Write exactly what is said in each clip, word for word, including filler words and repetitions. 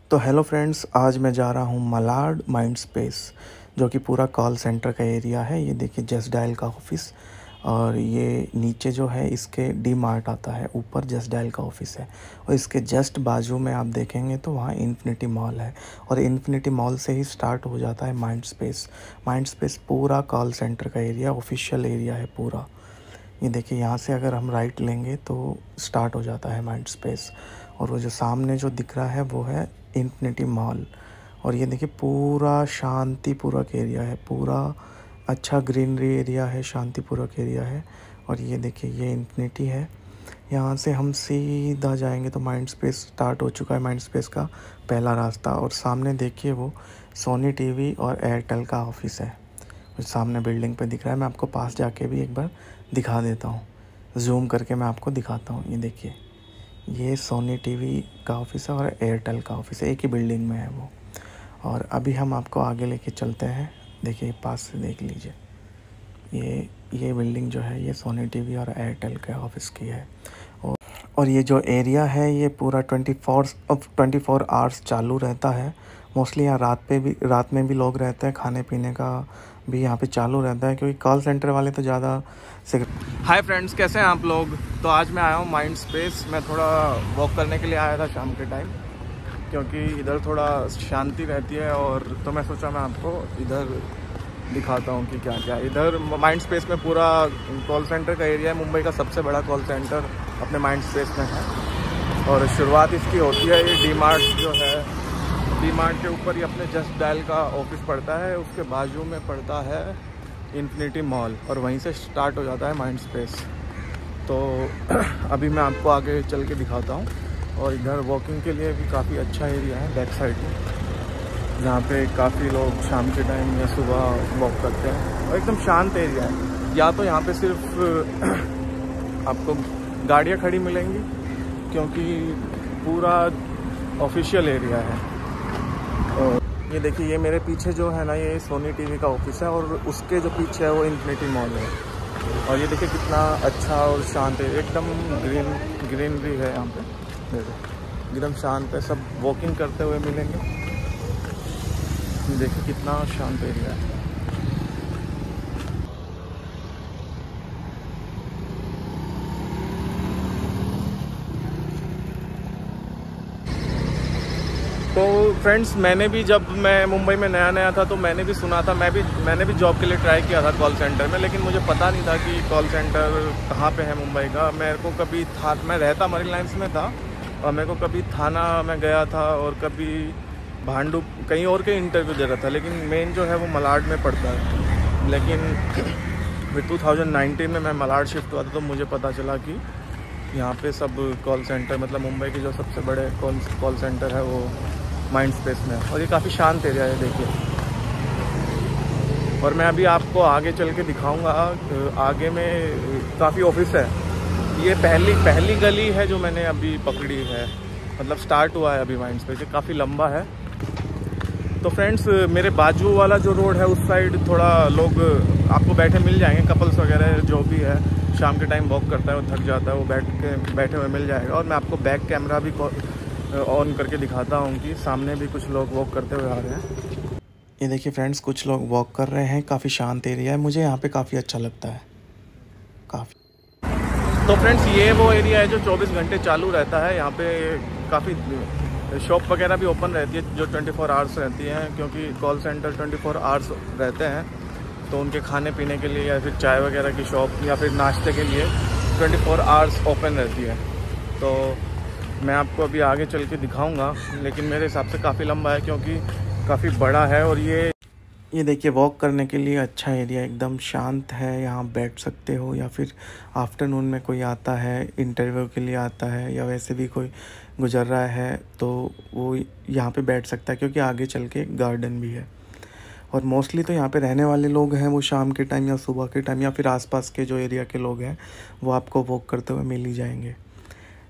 तो hello friends, आज मैं जा रहा हूँ मलाड माइंड स्पेस, जो कि पूरा कॉल सेंटर का एरिया है। ये देखिए जस्ट डायल का ऑफिस, और ये नीचे जो है इसके डी मार्ट आता है, ऊपर जस्ट डायल का ऑफिस है। और इसके जस्ट बाजू में आप देखेंगे तो वहाँ इन्फिनिटी मॉल है, और इन्फिनिटी मॉल से ही स्टार्ट हो जाता है माइंड स्पेस। माइंड स्पेस पूरा कॉल सेंटर का एरिया, ऑफिशियल एरिया है पूरा। ये देखिए यहाँ से अगर हम राइट लेंगे तो स्टार्ट हो जाता है माइंड स्पेस। और वो जो सामने जो दिख रहा है वो है इन्फिनिटी मॉल। और ये देखिए पूरा शांतिपूर्वक एरिया है, पूरा अच्छा ग्रीनरी एरिया है, शांतिपूर्वक एरिया है। और ये देखिए ये इन्फिनिटी है। यहाँ से हम सीधा जाएंगे तो माइंड स्पेस स्टार्ट हो चुका है, माइंड स्पेस का पहला रास्ता। और सामने देखिए वो सोनी टीवी और एयरटेल का ऑफिस है, सामने बिल्डिंग पे दिख रहा है। मैं आपको पास जाके भी एक बार दिखा देता हूँ, जूम करके मैं आपको दिखाता हूँ। ये देखिए ये सोनी टीवी का ऑफिस है और एयरटेल का ऑफिस है, एक ही बिल्डिंग में है वो। और अभी हम आपको आगे लेके चलते हैं। देखिए पास से देख लीजिए, ये ये बिल्डिंग जो है ये सोनी टीवी और एयरटेल के ऑफिस की है। और और ये जो एरिया है ये पूरा ट्वेंटी फोर अब ट्वेंटी फोर आवर्स चालू रहता है। मोस्टली यहाँ रात पे भी रात में भी लोग रहते हैं, खाने पीने का भी यहाँ पे चालू रहता है, क्योंकि कॉल सेंटर वाले तो ज़्यादा से। हाय फ्रेंड्स, कैसे हैं आप लोग। तो आज मैं आया हूँ माइंड स्पेस। मैं थोड़ा वॉक करने के लिए आया था शाम के टाइम, क्योंकि इधर थोड़ा शांति रहती है। और तो मैं सोचा मैं आपको इधर दिखाता हूँ कि क्या क्या इधर माइंड स्पेस में पूरा कॉल सेंटर का एरिया है। मुंबई का सबसे बड़ा कॉल सेंटर अपने माइंड स्पेस में है। और शुरुआत इसकी होती है, ये डी मार्ट जो है, डी मार्ट के ऊपर ही अपने जस्ट डायल का ऑफिस पड़ता है, उसके बाजू में पड़ता है इन्फिनिटी मॉल, और वहीं से स्टार्ट हो जाता है माइंड स्पेस। तो अभी मैं आपको आगे चल के दिखाता हूँ। और इधर वॉकिंग के लिए भी काफ़ी अच्छा एरिया है बैक साइड में, जहाँ पे काफ़ी लोग शाम के टाइम या सुबह वॉक करते हैं। और एकदम शांत एरिया है। या तो यहाँ पे सिर्फ आपको गाड़ियाँ खड़ी मिलेंगी, क्योंकि पूरा ऑफिशियल एरिया है। और ये देखिए ये मेरे पीछे जो है ना, ये सोनी टीवी का ऑफिस है, और उसके जो पीछे है वो इन्फिनिटी मॉल है। और ये देखिए कितना अच्छा और शांत है, एकदम ग्रीन ग्रीनरी है यहाँ पे। देखो एकदम शांत है, सब वॉकिंग करते हुए मिलेंगे। देखिए कितना शांत एरिया है। तो फ्रेंड्स, मैंने भी जब मैं मुंबई में नया नया था तो मैंने भी सुना था, मैं भी मैंने भी जॉब के लिए ट्राई किया था कॉल सेंटर में, लेकिन मुझे पता नहीं था कि कॉल सेंटर कहाँ पे है मुंबई का। मेरे को कभी था, मैं रहता मरीन लाइन्स में था, और मेरे को कभी थाना में गया था, और कभी भांडू कहीं और के इंटरव्यू दे रहा था, लेकिन मेन जो है वो मलाड में पड़ता है। लेकिन फिर टू थाउजेंड नाइनटीन में मैं मलाड शिफ्ट हुआ था, तो मुझे पता चला कि यहाँ पे सब कॉल सेंटर, मतलब मुंबई के जो सबसे बड़े कॉल कॉल सेंटर है वो माइंड स्पेस में। और ये काफ़ी शांत एरिया है देखिए। और मैं अभी आपको आगे चल के दिखाऊंगा। आगे में काफ़ी ऑफिस है। ये पहली पहली गली है जो मैंने अभी पकड़ी है, मतलब स्टार्ट हुआ है अभी माइंड स्पेस। ये काफ़ी लंबा है। तो फ्रेंड्स, मेरे बाजू वाला जो रोड है उस साइड थोड़ा लोग आपको बैठे मिल जाएंगे, कपल्स वगैरह जो भी है, शाम के टाइम वॉक करता है, वो थक जाता है, वो बैठ के बैठे हुए मिल जाएगा। और मैं आपको बैक कैमरा भी ऑन करके दिखाता हूँ कि सामने भी कुछ लोग वॉक करते हुए आ रहे हैं। ये देखिए फ्रेंड्स, कुछ लोग वॉक कर रहे हैं। काफ़ी शांत एरिया है, मुझे यहाँ पे काफ़ी अच्छा लगता है काफ़ी। तो फ्रेंड्स, ये वो एरिया है जो चौबीस घंटे चालू रहता है। यहाँ पे काफ़ी शॉप वगैरह भी ओपन रहती है जो ट्वेंटी फोर आवर्स रहती हैं, क्योंकि call centre twenty four hours रहते हैं। तो उनके खाने पीने के लिए या फिर चाय वगैरह की शॉप या फिर नाश्ते के लिए ट्वेंटी फोर आवर्स ओपन रहती है। तो मैं आपको अभी आगे चल के दिखाऊंगा, लेकिन मेरे हिसाब से काफ़ी लंबा है, क्योंकि काफ़ी बड़ा है। और ये ये देखिए वॉक करने के लिए अच्छा एरिया, एकदम शांत है। यहाँ बैठ सकते हो, या फिर आफ्टरनून में कोई आता है, इंटरव्यू के लिए आता है, या वैसे भी कोई गुजर रहा है तो वो यहाँ पे बैठ सकता है, क्योंकि आगे चल के गार्डन भी है। और मोस्टली तो यहाँ पे रहने वाले लोग हैं वो शाम के टाइम या सुबह के टाइम, या फिर आसपास के जो एरिया के लोग हैं वो आपको वॉक करते हुए मिल ही जाएंगे।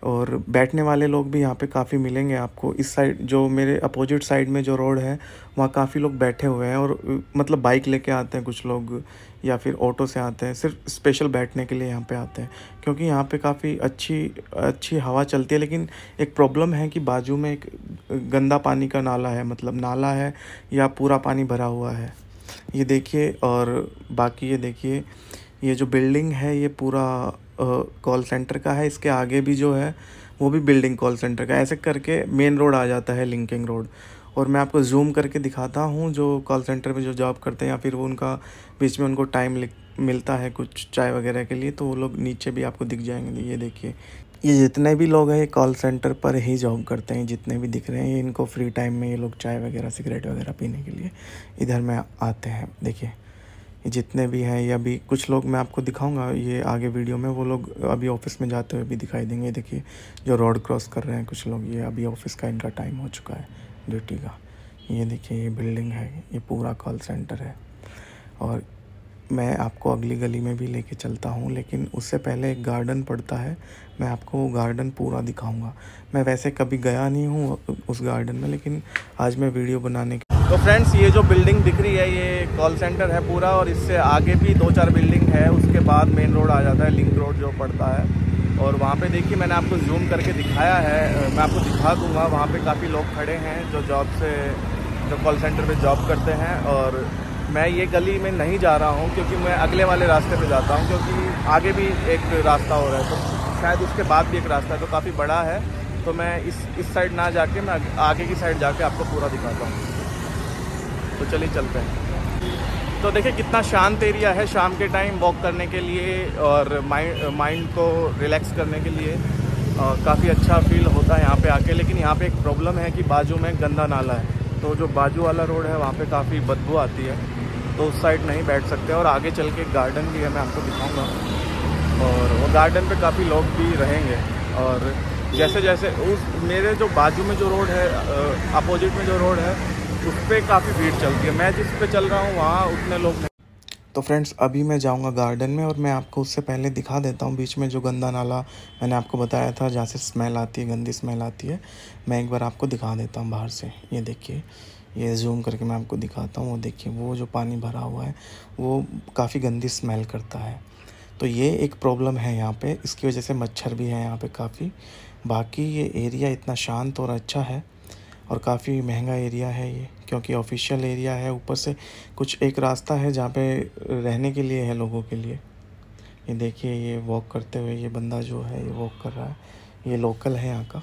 और बैठने वाले लोग भी यहाँ पे काफ़ी मिलेंगे आपको। इस साइड जो मेरे अपोजिट साइड में जो रोड है वहाँ काफ़ी लोग बैठे हुए हैं, और मतलब बाइक लेके आते हैं कुछ लोग या फिर ऑटो से आते हैं, सिर्फ स्पेशल बैठने के लिए यहाँ पे आते हैं, क्योंकि यहाँ पे काफ़ी अच्छी अच्छी हवा चलती है। लेकिन एक प्रॉब्लम है कि बाजू में एक गंदा पानी का नाला है, मतलब नाला है या पूरा पानी भरा हुआ है, ये देखिए। और बाकी ये देखिए, ये जो बिल्डिंग है ये पूरा कॉल सेंटर का है। इसके आगे भी जो है वो भी बिल्डिंग कॉल सेंटर का, ऐसे करके मेन रोड आ जाता है, लिंकिंग रोड। और मैं आपको जूम करके दिखाता हूँ, जो कॉल सेंटर में जो जॉब करते हैं या फिर वो उनका बीच में उनको टाइम मिलता है कुछ चाय वगैरह के लिए, तो वो लोग नीचे भी आपको दिख जाएंगे। ये देखिए, ये जितने भी लोग हैं ये कॉल सेंटर पर ही जॉब करते हैं, जितने भी दिख रहे हैं, इनको फ्री टाइम में ये लोग चाय वगैरह सिगरेट वगैरह पीने के लिए इधर में आते हैं। देखिए ये जितने भी हैं, ये अभी कुछ लोग मैं आपको दिखाऊंगा ये आगे वीडियो में, वो लोग अभी ऑफिस में जाते हुए भी दिखाई देंगे। देखिए जो रोड क्रॉस कर रहे हैं कुछ लोग, ये अभी ऑफिस का इनका टाइम हो चुका है ड्यूटी का। ये देखिए ये बिल्डिंग है, ये पूरा कॉल सेंटर है। और मैं आपको अगली गली में भी लेके चलता हूँ, लेकिन उससे पहले एक गार्डन पड़ता है, मैं आपको वो गार्डन पूरा दिखाऊंगा। मैं वैसे कभी गया नहीं हूँ उस गार्डन में, लेकिन आज मैं वीडियो बनाने के तो फ्रेंड्स ये जो बिल्डिंग दिख रही है ये कॉल सेंटर है पूरा, और इससे आगे भी दो चार बिल्डिंग है। उसके बाद मेन रोड आ जाता है, लिंक रोड जो पड़ता है। और वहाँ पे देखिए मैंने आपको जूम करके दिखाया है, मैं आपको दिखा दूँगा। वहाँ पे काफ़ी लोग खड़े हैं जो जॉब से जो कॉल सेंटर पे जॉब करते हैं। और मैं ये गली में नहीं जा रहा हूँ क्योंकि मैं अगले वाले रास्ते पे जाता हूँ, क्योंकि आगे भी एक रास्ता हो रहा है, तो शायद उसके बाद भी एक रास्ता है तो काफ़ी बड़ा है। तो मैं इस इस साइड ना जाके मैं आगे की साइड जाके आपको पूरा दिखाता हूँ। तो चलिए चलते हैं। तो देखिए कितना शांत एरिया है शाम के टाइम वॉक करने के लिए और माइंड माइंड को रिलैक्स करने के लिए, काफ़ी अच्छा फील होता है यहाँ पे आके। लेकिन यहाँ पे एक प्रॉब्लम है कि बाजू में गंदा नाला है, तो जो बाजू वाला रोड है वहाँ पे काफ़ी बदबू आती है, तो उस साइड नहीं बैठ सकते। और आगे चल के गार्डन भी है, मैं आपको दिखाऊंगा, और वो गार्डन पे काफ़ी लोग भी रहेंगे। और जैसे जैसे उस मेरे जो बाजू में जो रोड है, अपोजिट में जो रोड है, उस पर काफ़ी भीड़ चलती है। मैं जिस पे चल रहा हूँ वहाँ उतने लोग नहीं। तो फ्रेंड्स अभी मैं जाऊंगा गार्डन में, और मैं आपको उससे पहले दिखा देता हूँ बीच में जो गंदा नाला मैंने आपको बताया था जहाँ से स्मेल आती है, गंदी स्मेल आती है। मैं एक बार आपको दिखा देता हूँ बाहर से। ये देखिए, ये जूम करके मैं आपको दिखाता हूँ। वो देखिए वो जो पानी भरा हुआ है वो काफ़ी गंदी स्मेल करता है। तो ये एक प्रॉब्लम है यहाँ पे, इसकी वजह से मच्छर भी है यहाँ पे काफ़ी। बाकी ये एरिया इतना शांत और अच्छा है, और काफ़ी महंगा एरिया है ये, क्योंकि ऑफिशियल एरिया है। ऊपर से कुछ एक रास्ता है जहाँ पे रहने के लिए है लोगों के लिए। ये देखिए ये वॉक करते हुए ये बंदा जो है ये वॉक कर रहा है, ये लोकल है यहाँ का।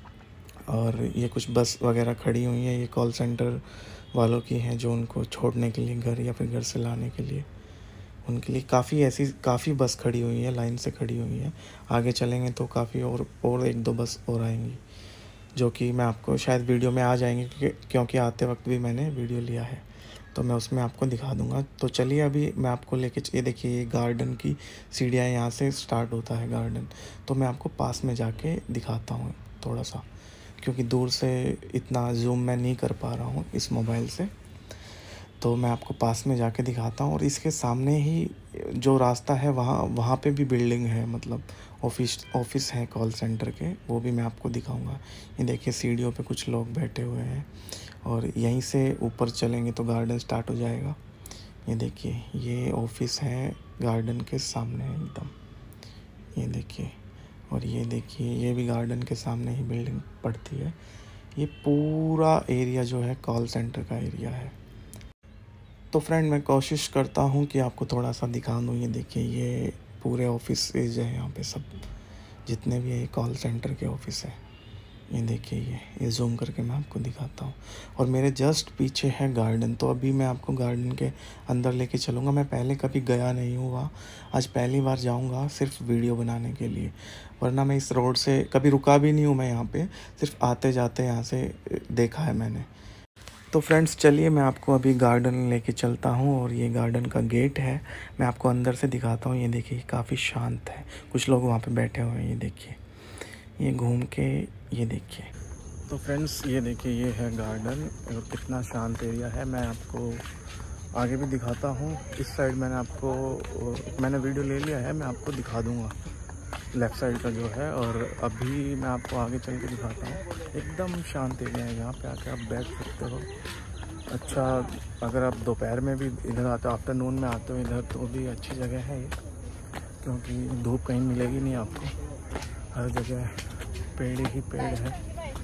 और ये कुछ बस वगैरह खड़ी हुई है, ये कॉल सेंटर वालों की हैं जो उनको छोड़ने के लिए घर या फिर घर से लाने के लिए, उनके लिए काफ़ी ऐसी काफ़ी बस खड़ी हुई है, लाइन से खड़ी हुई है। आगे चलेंगे तो काफ़ी और और एक दो बस और आएंगी, जो कि मैं आपको शायद वीडियो में आ जाएंगे, क्योंकि क्योंकि आते वक्त भी मैंने वीडियो लिया है, तो मैं उसमें आपको दिखा दूंगा। तो चलिए अभी मैं आपको लेके, ये देखिए ये गार्डन की सीढ़ियाँ यहाँ से स्टार्ट होता है गार्डन। तो मैं आपको पास में जाके दिखाता हूँ थोड़ा सा, क्योंकि दूर से इतना जूम मैं नहीं कर पा रहा हूँ इस मोबाइल से, तो मैं आपको पास में जाके दिखाता हूँ। और इसके सामने ही जो रास्ता है वहाँ वहाँ पे भी बिल्डिंग है, मतलब ऑफिस ऑफिस है कॉल सेंटर के, वो भी मैं आपको दिखाऊंगा। ये देखिए सीढ़ियों पे कुछ लोग बैठे हुए हैं, और यहीं से ऊपर चलेंगे तो गार्डन स्टार्ट हो जाएगा। ये देखिए ये ऑफिस है गार्डन के सामने एकदम, ये देखिए। और ये देखिए ये भी गार्डन के सामने ही बिल्डिंग पड़ती है। ये पूरा एरिया जो है कॉल सेंटर का एरिया है। तो फ्रेंड मैं कोशिश करता हूँ कि आपको थोड़ा सा दिखा दूँ। ये देखिए ये पूरे ऑफिस है यहाँ पे, सब जितने भी है कॉल सेंटर के ऑफिस है। ये देखिए ये ये जूम करके मैं आपको दिखाता हूँ। और मेरे जस्ट पीछे है गार्डन, तो अभी मैं आपको गार्डन के अंदर लेके चलूँगा। मैं पहले कभी गया नहीं हूँ वहाँ, आज पहली बार जाऊँगा सिर्फ वीडियो बनाने के लिए, वरना मैं इस रोड से कभी रुका भी नहीं हूँ। मैं यहाँ पे सिर्फ आते जाते यहाँ से देखा है मैंने। तो फ्रेंड्स चलिए मैं आपको अभी गार्डन लेके चलता हूँ, और ये गार्डन का गेट है, मैं आपको अंदर से दिखाता हूँ। ये देखिए काफ़ी शांत है, कुछ लोग वहाँ पे बैठे हुए हैं। ये देखिए ये घूम के ये देखिए। तो फ्रेंड्स ये देखिए ये है गार्डन, और कितना शांत एरिया है। मैं आपको आगे भी दिखाता हूँ। इस साइड मैंने आपको मैंने वीडियो ले लिया है, मैं आपको दिखा दूँगा। लेफ़्ट साइड का जो है। और अभी मैं आपको आगे चल के दिखाता हूँ। एकदम शांत एरिया है, यहाँ पे आके आप बैठ सकते हो। अच्छा, अगर आप दोपहर में भी इधर आते हो, आफ्टरनून में आते हो इधर, तो भी अच्छी जगह है ये, क्योंकि धूप कहीं मिलेगी नहीं आपको, हर जगह पेड़ ही पेड़ है।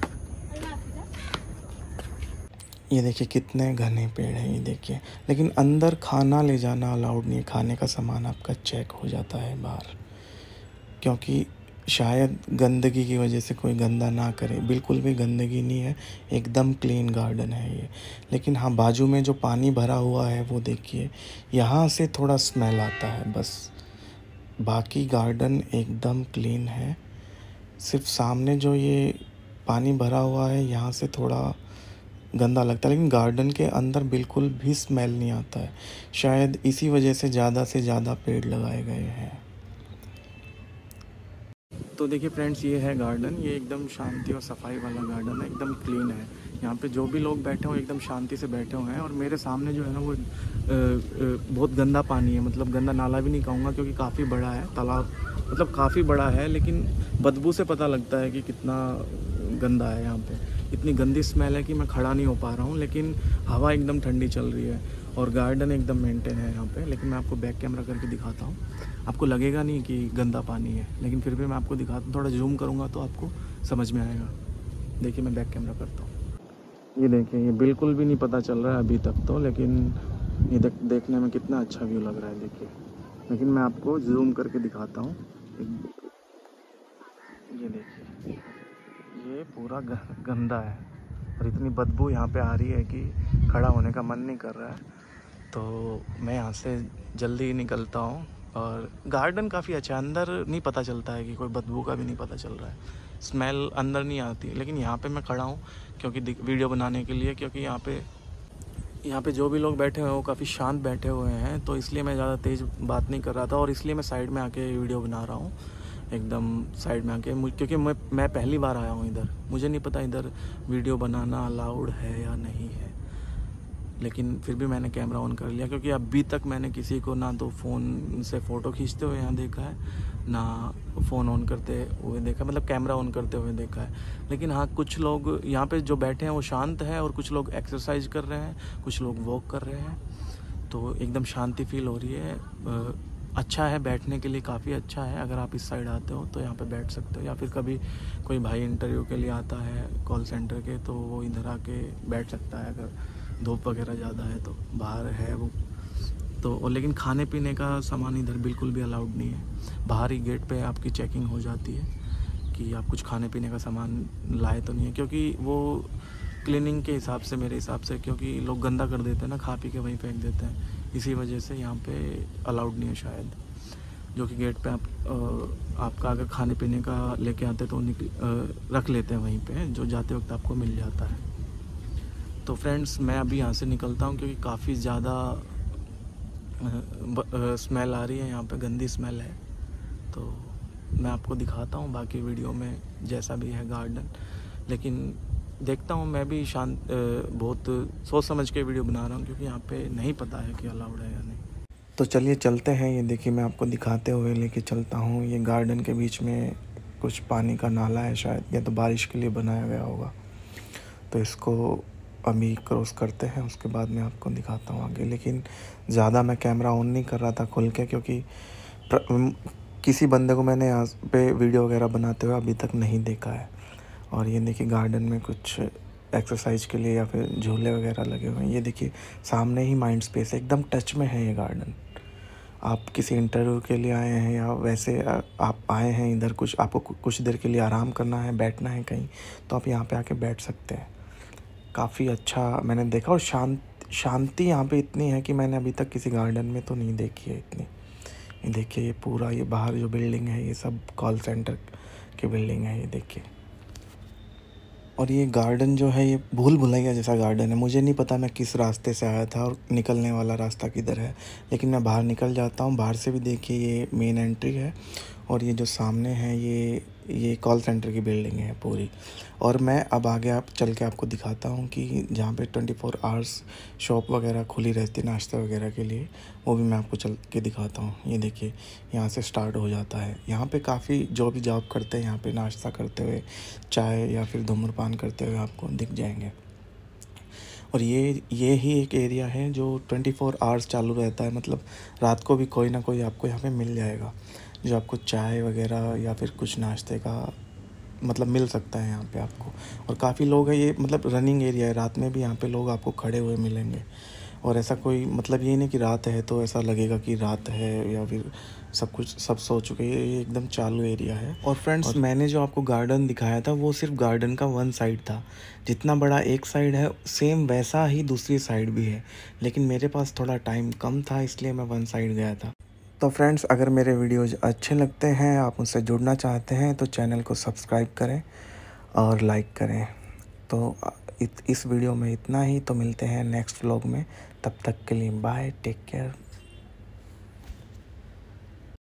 ये देखिए कितने घने पेड़ हैं, ये देखिए। लेकिन अंदर खाना ले जाना अलाउड नहीं है, खाने का सामान आपका चेक हो जाता है बाहर, क्योंकि शायद गंदगी की वजह से कोई गंदा ना करे। बिल्कुल भी गंदगी नहीं है, एकदम क्लीन गार्डन है ये। लेकिन हाँ, बाजू में जो पानी भरा हुआ है वो देखिए, यहाँ से थोड़ा स्मेल आता है बस, बाकी गार्डन एकदम क्लीन है। सिर्फ सामने जो ये पानी भरा हुआ है, यहाँ से थोड़ा गंदा लगता है, लेकिन गार्डन के अंदर बिल्कुल भी स्मेल नहीं आता है। शायद इसी वजह से ज़्यादा से ज़्यादा पेड़ लगाए गए हैं। तो देखिए फ्रेंड्स, ये है गार्डन। ये एकदम शांति और सफाई वाला गार्डन है, एकदम क्लीन है। यहाँ पे जो भी लोग बैठे हुए एकदम शांति से बैठे हुए हैं। और मेरे सामने जो है ना वो आ, आ, बहुत गंदा पानी है, मतलब गंदा नाला भी नहीं कहूँगा, क्योंकि काफ़ी बड़ा है तालाब, मतलब काफ़ी बड़ा है, लेकिन बदबू से पता लगता है कि कितना गंदा है। यहाँ पे इतनी गंदी स्मेल है कि मैं खड़ा नहीं हो पा रहा हूँ, लेकिन हवा एकदम ठंडी चल रही है और गार्डन एकदम मेंटेन है यहाँ पे। लेकिन मैं आपको बैक कैमरा करके दिखाता हूँ, आपको लगेगा नहीं कि गंदा पानी है, लेकिन फिर भी मैं आपको दिखाता हूँ। थोड़ा जूम करूँगा तो आपको समझ में आएगा। देखिए मैं बैक कैमरा करता हूँ, ये देखिए, ये बिल्कुल भी नहीं पता चल रहा है अभी तक तो, लेकिन ये देख देखने में कितना अच्छा व्यू लग रहा है, देखिए। लेकिन मैं आपको जूम करके दिखाता हूँ, ये देखिए, ये पूरा गंदा है और इतनी बदबू यहाँ पे आ रही है कि खड़ा होने का मन नहीं कर रहा है। तो मैं यहाँ से जल्दी निकलता हूँ। और गार्डन काफ़ी अच्छा है, अंदर नहीं पता चलता है कि कोई बदबू का भी नहीं पता चल रहा है, स्मेल अंदर नहीं आती। लेकिन यहाँ पे मैं खड़ा हूँ क्योंकि वीडियो बनाने के लिए, क्योंकि यहाँ पे यहाँ पे जो भी लोग बैठे हुए हैं वो काफ़ी शांत बैठे हुए हैं, तो इसलिए मैं ज़्यादा तेज़ बात नहीं कर रहा था। और इसलिए मैं साइड में आके वीडियो बना रहा हूँ, एकदम साइड में आके, क्योंकि मैं मैं पहली बार आया हूँ इधर, मुझे नहीं पता इधर वीडियो बनाना अलाउड है या नहीं है। लेकिन फिर भी मैंने कैमरा ऑन कर लिया, क्योंकि अभी तक मैंने किसी को ना तो फ़ोन से फ़ोटो खींचते हुए यहाँ देखा है, ना फ़ोन ऑन करते हुए देखा, मतलब कैमरा ऑन करते हुए देखा है। लेकिन हाँ, कुछ लोग यहाँ पे जो बैठे हैं वो शांत है, और कुछ लोग एक्सरसाइज कर रहे हैं, कुछ लोग वॉक कर रहे हैं, तो एकदम शांति फील हो रही है। अच्छा है बैठने के लिए, काफ़ी अच्छा है। अगर आप इस साइड आते हो तो यहाँ पे बैठ सकते हो, या फिर कभी कोई भाई इंटरव्यू के लिए आता है कॉल सेंटर के, तो वो इधर आके बैठ सकता है। अगर धूप वगैरह ज़्यादा है तो बाहर है वो तो। और लेकिन खाने पीने का सामान इधर बिल्कुल भी अलाउड नहीं है। बाहर ही गेट पे आपकी चेकिंग हो जाती है कि आप कुछ खाने पीने का सामान लाए तो नहीं है, क्योंकि वो क्लीनिंग के हिसाब से, मेरे हिसाब से, क्योंकि लोग गंदा कर देते हैं ना, खा पी के वहीं फेंक देते हैं, इसी वजह से यहाँ पे अलाउड नहीं है शायद। जो कि गेट पे आप आ, आपका अगर खाने पीने का लेके आते तो निकल रख लेते हैं वहीं पे, जो जाते वक्त आपको मिल जाता है। तो फ्रेंड्स, मैं अभी यहाँ से निकलता हूँ, क्योंकि काफ़ी ज़्यादा स्मेल आ रही है यहाँ पे, गंदी स्मेल है। तो मैं आपको दिखाता हूँ बाकी वीडियो में जैसा भी है गार्डन। लेकिन देखता हूँ, मैं भी शांत बहुत सोच समझ के वीडियो बना रहा हूँ, क्योंकि यहाँ पे नहीं पता है कि अलाउड है या नहीं। तो चलिए चलते हैं। ये देखिए, मैं आपको दिखाते हुए लेके चलता हूँ। ये गार्डन के बीच में कुछ पानी का नाला है शायद, या तो बारिश के लिए बनाया गया होगा। तो इसको अभी क्रॉस करते हैं, उसके बाद मैं आपको दिखाता हूँ आगे। लेकिन ज़्यादा मैं कैमरा ऑन नहीं कर रहा था खुल के, क्योंकि किसी बंदे को मैंने यहाँ पे वीडियो वगैरह बनाते हुए अभी तक नहीं देखा है। और ये देखिए, गार्डन में कुछ एक्सरसाइज के लिए या फिर झूले वगैरह लगे हुए हैं। ये देखिए सामने ही माइंड स्पेस, एकदम टच में है ये गार्डन। आप किसी इंटरव्यू के लिए आए हैं या वैसे आप आए हैं इधर, कुछ आपको कुछ देर के लिए आराम करना है, बैठना है कहीं, तो आप यहाँ पे आके बैठ सकते हैं। काफ़ी अच्छा मैंने देखा, और शांत शांति यहाँ पे इतनी है कि मैंने अभी तक किसी गार्डन में तो नहीं देखी है इतनी। ये देखिए, ये पूरा ये बाहर जो बिल्डिंग है ये सब कॉल सेंटर की बिल्डिंग है, ये देखिए। और ये गार्डन जो है ये भूल भुलैया जैसा गार्डन है। मुझे नहीं पता मैं किस रास्ते से आया था और निकलने वाला रास्ता किधर है, लेकिन मैं बाहर निकल जाता हूँ। बाहर से भी देखिए ये मेन एंट्री है, और ये जो सामने है ये ये कॉल सेंटर की बिल्डिंग है पूरी। और मैं अब आगे आप चल के आपको दिखाता हूँ कि जहाँ पे ट्वेंटी फोर आवर्स शॉप वगैरह खुली रहती है नाश्ते वगैरह के लिए, वो भी मैं आपको चल के दिखाता हूँ। ये देखिए यहाँ से स्टार्ट हो जाता है। यहाँ पे काफ़ी जो भी जॉब करते हैं यहाँ पे नाश्ता करते हुए, चाय या फिर धूम्रपान करते हुए आपको दिख जाएंगे। और ये ये ही एक एरिया है जो ट्वेंटी फोर आवर्स चालू रहता है, मतलब रात को भी कोई ना कोई आपको यहाँ पे मिल जाएगा जो आपको चाय वगैरह या फिर कुछ नाश्ते का मतलब मिल सकता है यहाँ पे आपको। और काफ़ी लोग हैं, ये मतलब रनिंग एरिया है, रात में भी यहाँ पे लोग आपको खड़े हुए मिलेंगे। और ऐसा कोई मतलब ये नहीं कि रात है तो ऐसा लगेगा कि रात है या फिर सब कुछ सब सो चुके हैं, ये एकदम चालू एरिया है। और फ्रेंड्स और मैंने जो आपको गार्डन दिखाया था वो सिर्फ गार्डन का वन साइड था। जितना बड़ा एक साइड है सेम वैसा ही दूसरी साइड भी है, लेकिन मेरे पास थोड़ा टाइम कम था इसलिए मैं वन साइड गया था। तो फ्रेंड्स अगर मेरे वीडियोज़ अच्छे लगते हैं, आप मुझसे जुड़ना चाहते हैं तो चैनल को सब्सक्राइब करें और लाइक करें। तो इत, इस वीडियो में इतना ही, तो मिलते हैं नेक्स्ट व्लॉग में। तब तक के लिए बाय, टेक केयर।